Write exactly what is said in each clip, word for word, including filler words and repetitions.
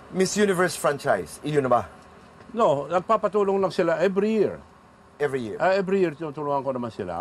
Miss Universe franchise, iyon na ba? No, nagpapatulong lang sila every year. Every year? Uh, every year, tinutulungan ko naman sila.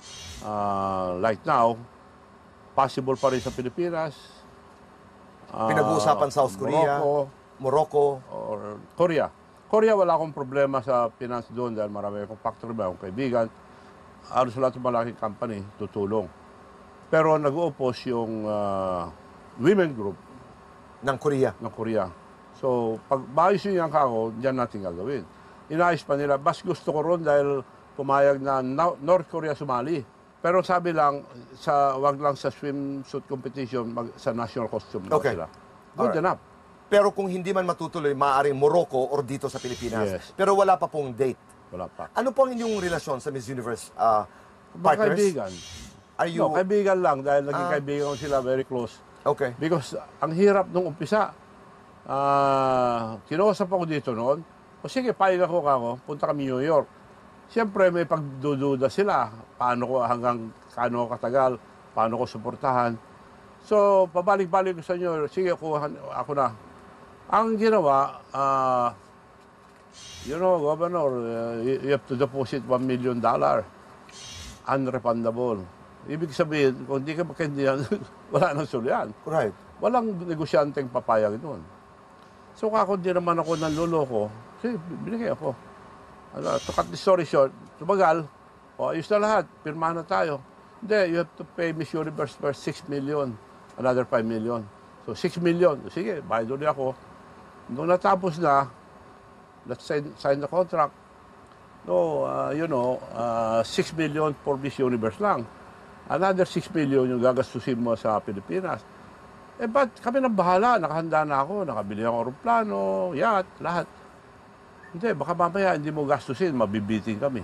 Uh, like now, possible pa rin sa Pilipinas. Uh, Pinag-uusapan South Korea, Morocco, Morocco, or Korea. Korea, wala akong problema sa finance doon dahil marami akong factory ba, akong kaibigan. Halos lahat ng malaking company, tutulong. Pero nag-oppose yung uh, women group ng Korea. ng Korea. So, pag maayos yun yan kako, diyan natin gagawin. Inayos pa nila, mas gusto ko ron dahil pumayag na North Korea sumali. Pero sabi lang, sa, wag lang sa swimsuit competition, mag, sa national costume Okay. sila. Good Alright. enough. Pero kung hindi man matutuloy, maaaring Morocco or dito sa Pilipinas. Yes. Pero wala pa pong date. Wala pa. Ano po ang inyong relasyon sa Miss Universe uh, Mga partners? kaibigan. Are you... No, kaibigan lang dahil naging Ah. kaibigan ko sila very close. Okay. Because ang hirap nung umpisa. Uh, kinausap ako dito noon. O sige, payag ako kako, punta kami New York. Siyempre may pagdududa sila. Paano ko hanggang kano katagal, paano ko suportahan. So, pabalik-balik ko sa inyo, sige, ako, ako na. Ang ginawa, uh, you know, Governor, uh, you have to deposit one million dollar. Unrefundable. Ibig sabihin, kung hindi ka makindihan, wala nang sulyan. Right. Walang negosyanteng papayag noon. So, kako di naman ako nanloloko, sige, binigay ako. Ano, to cut the story short, tumagal, o ayos na lahat, pirmahan na tayo. Hindi, you have to pay Miss Universe for six million, another five million. So, six million, sige, bayad ulit ako. Nung natapos na, let's sign, sign the contract. No, uh, you know, uh, six million for Miss Universe lang. Another six million yung gagastusin mo sa Pilipinas. Eh, ba't kami nang bahala? Nakahanda na ako, nakabili ako aeroplano, yacht, lahat. Hindi, baka mamaya hindi mo gastusin, mabibiting kami.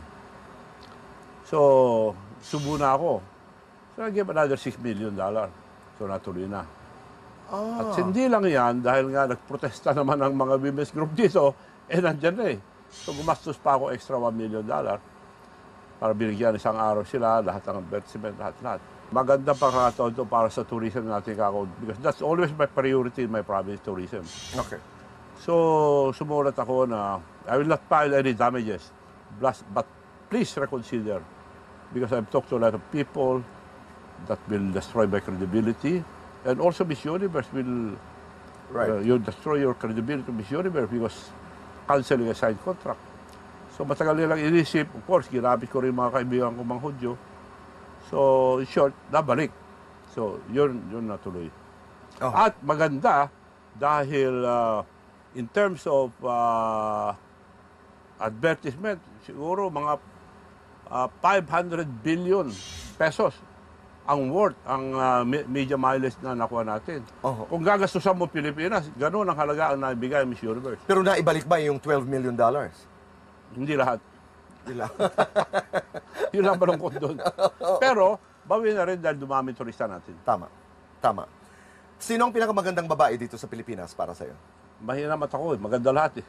So, subo na ako. So, I gave another six million dollar. So, natuloy na. Ah. At hindi lang yan, dahil nga nagprotesta naman ang mga women's group dito, eh, nandyan na eh. So, gumastos pa ako extra one million dollar para binigyan isang araw sila, lahat ng advertisement, lahat-lahat. Maganda pa kakataon ito para sa tourism natin kako, because that's always my priority in my province, tourism. Okay. So, sumulat ako na I will not file any damages, but please reconsider because I've talked to a lot of people that will destroy my credibility, and also Miss Universe will Right. uh, you destroy your credibility to Miss Universe because canceling a signed contract. So, matagal nilang inisip. Of course, ginamit ko rin mga kaibigan ko mga Hudyo. So, in short, nabalik. So, yun, yun natuloy. Oh. At maganda dahil uh, in terms of uh, advertisement, siguro mga uh, five hundred billion pesos ang worth, ang uh, media mileage na nakuha natin. Oh. Kung gagastusan mo Pilipinas, gano'n ang halaga ang naibigay Miss Universe. Pero naibalik ba yung twelve million dollars? Hindi lahat. Hindi lang. Yun ang malungkot doon. Pero, bawi na rin dahil dumami turista natin. Tama. Tama. Sino ang pinakamagandang babae dito sa Pilipinas para sa'yo? Mahina mata ko eh. Maganda lahat eh.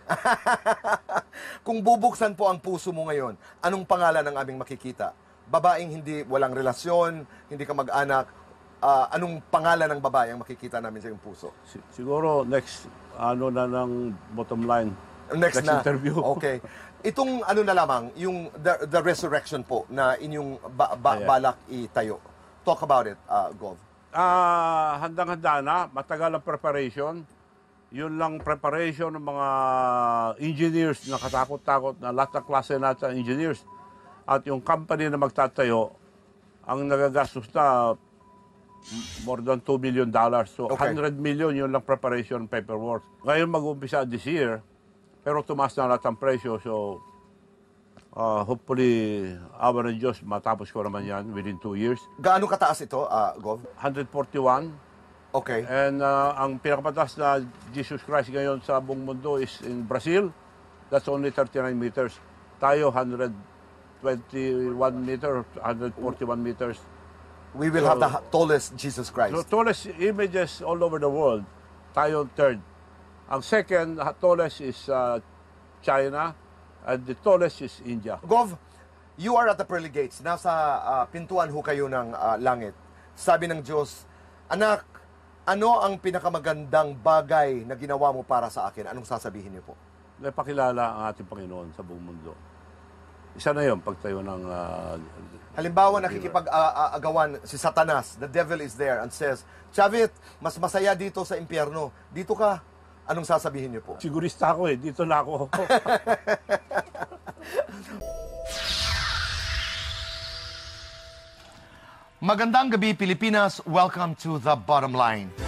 Kung bubuksan po ang puso mo ngayon, anong pangalan ang aming makikita? Babaeng hindi walang relasyon, hindi ka mag-anak, uh, anong pangalan ng babae ang makikita namin sa iyong puso? Siguro next, ano na ng bottom line. Next, Next na. interview. Okay. Itong ano na lamang, yung the, the resurrection po na inyong ba, ba, Yeah. balak itayo. Talk about it, uh, Gov. Ah, handang-handa na, matagal ang preparation. Yun lang preparation ng mga engineers na katakot-takot na lahat ng klase natin engineers. At yung company na magtatayo, ang nagagastos na more than two million dollars. So, Okay. one hundred million yun lang preparation paperwork. Ngayon mag-umpisa this year, pero tumaas na lahat ang presyo. So, uh, hopefully, awa ng Diyos, matapos ko naman yan within two years. Gaano kataas ito, uh, Gov? one hundred forty-one. Okay. And uh, ang pinakamataas na Jesus Christ ngayon sa buong mundo is in Brazil. That's only thirty-nine meters. Tayo, one hundred twenty-one meters, one hundred forty-one meters. We will So- have the ha- tallest Jesus Christ. So, tallest images all over the world. Tayo, third. Ang second uh, tallest is uh, China, and the tallest is India. Gov, you are at the pearly gates. Nasa uh, pintuan ho kayo ng uh, langit. Sabi ng Diyos, anak, ano ang pinakamagandang bagay na ginawa mo para sa akin? Anong sasabihin niyo po? Napakilala ang ating Panginoon sa buong mundo. Isa na yun, pagtayo ng... ah, Halimbawa, nakikipag-agawan si Satanas, the devil is there and says, Chavit, mas masaya dito sa impyerno. Dito ka. Anong sasabihin niyo po? sigurista ako eh, dito na ako. Magandang gabi, Pilipinas. Welcome to The Bottom Line.